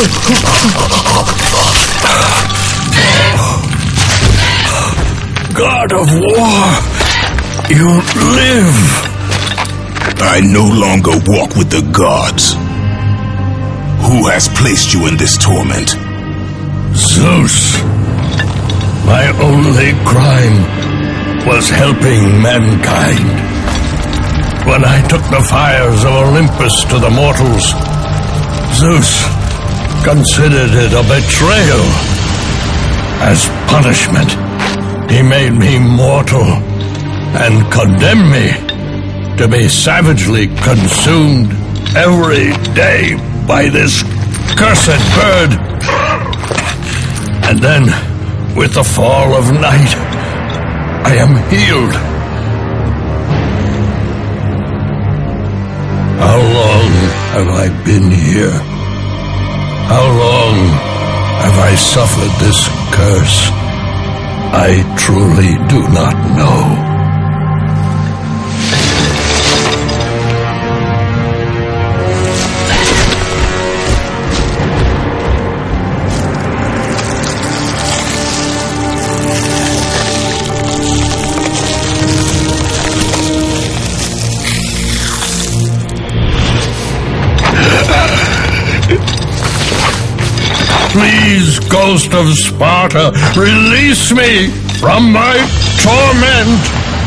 God of War, you live. I no longer walk with the gods. Who has placed you in this torment? Zeus. My only crime was helping mankind. When I took the fires of Olympus to the mortals, Zeus considered it a betrayal. As punishment, he made me mortal and condemned me to be savagely consumed every day by this cursed bird. And then, with the fall of night, I am healed. How long have I been here? How long have I suffered this curse? I truly do not know. Please, Ghost of Sparta, release me from my torment!